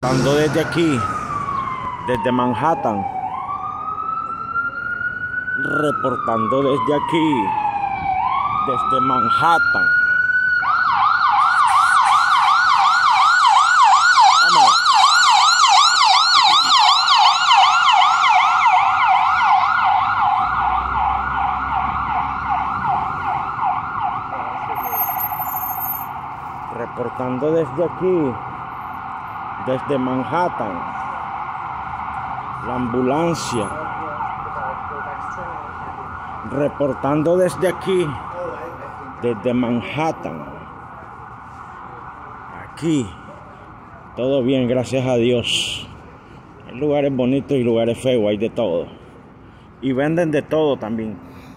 Reportando desde aquí, desde Manhattan. Reportando desde aquí, desde Manhattan. Vámonos. Reportando desde aquí, desde Manhattan, la ambulancia. Reportando desde aquí, desde Manhattan. Aquí, todo bien, gracias a Dios. Hay lugares bonitos y lugares feos, hay de todo. Y venden de todo también.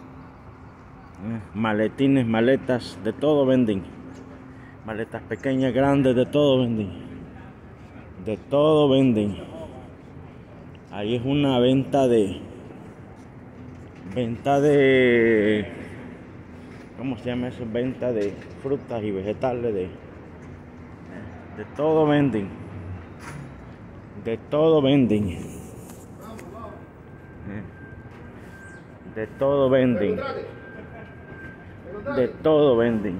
Maletines, maletas, de todo venden. Maletas pequeñas, grandes, de todo venden. De todo venden. Ahí es una venta de ¿cómo se llama eso? Venta de frutas y vegetales, de todo venden. De todo venden. De todo venden. De todo venden.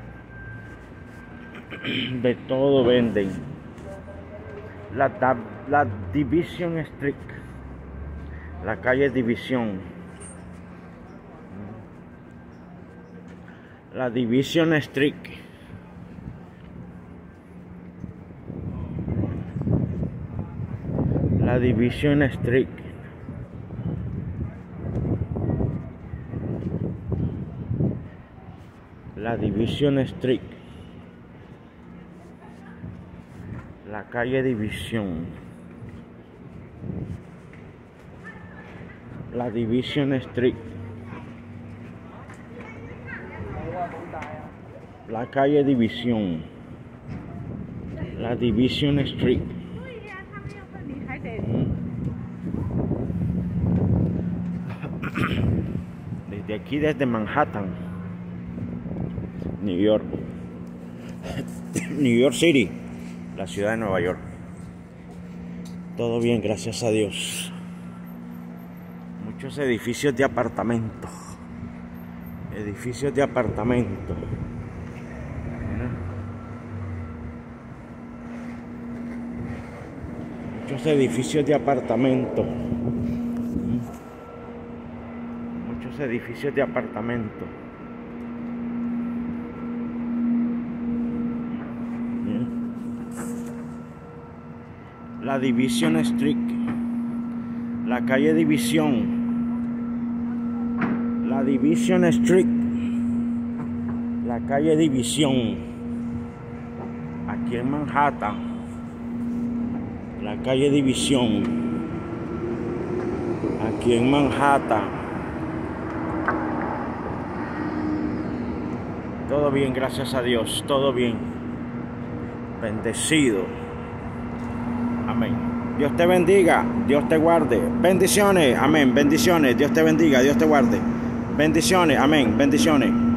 De todo venden. La Division Street, la calle División, la Division Street, la Division Street, la Division Street, la calle División, la Division Street, la calle División, la Division Street. Desde aquí, desde Manhattan, New York, New York City, la ciudad de Nueva York. Todo bien, gracias a Dios. Muchos edificios de apartamentos. Edificios de apartamentos. Muchos edificios de apartamentos. Muchos edificios de apartamentos. La Division Street, la calle División, la Division Street, la calle División, aquí en Manhattan, la calle División, aquí en Manhattan. Todo bien, gracias a Dios, todo bien, bendecido. Amén. Dios te bendiga, Dios te guarde. Bendiciones, amén. Bendiciones, Dios te bendiga, Dios te guarde. Bendiciones, amén. Bendiciones.